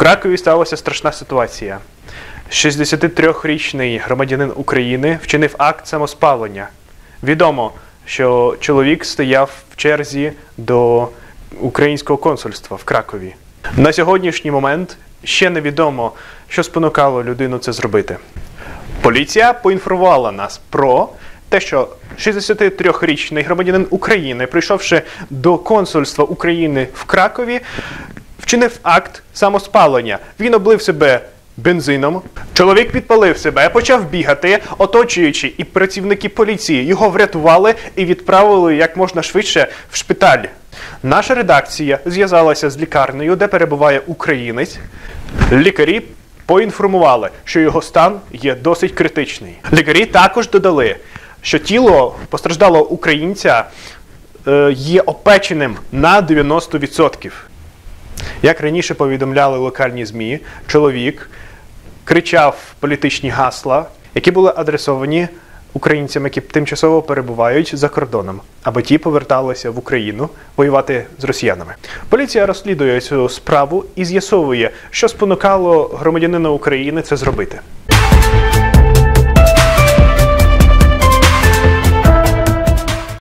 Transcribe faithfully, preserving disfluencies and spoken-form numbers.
Кракові сталася страшна ситуація. шістдесятитрирічний громадянин України вчинив акт самоспалення. Відомо, що чоловік стояв в черзі до українського консульства в Кракові. На сьогоднішній момент ще невідомо, що спонукало людину це зробити. Поліція поінформувала нас про те, що шістдесятитрирічний громадянин України, прийшовши до консульства України в Кракові, вчинив акт самоспалення. Він облив себе бензином. Чоловік підпалив себе, почав бігати, оточуючи, і працівники поліції його врятували і відправили як можна швидше в шпиталь. Наша редакція зв'язалася з лікарнею, де перебуває українець. Лікарі поінформували, що його стан є досить критичний. Лікарі також додали, що тіло постраждалого українця е, є опеченим на дев'яносто відсотків. Як раніше повідомляли локальні ЗМІ, чоловік кричав політичні гасла, які були адресовані українцям, які тимчасово перебувають за кордоном, аби ті поверталися в Україну воювати з росіянами. Поліція розслідує цю справу і з'ясовує, що спонукало громадянина України це зробити.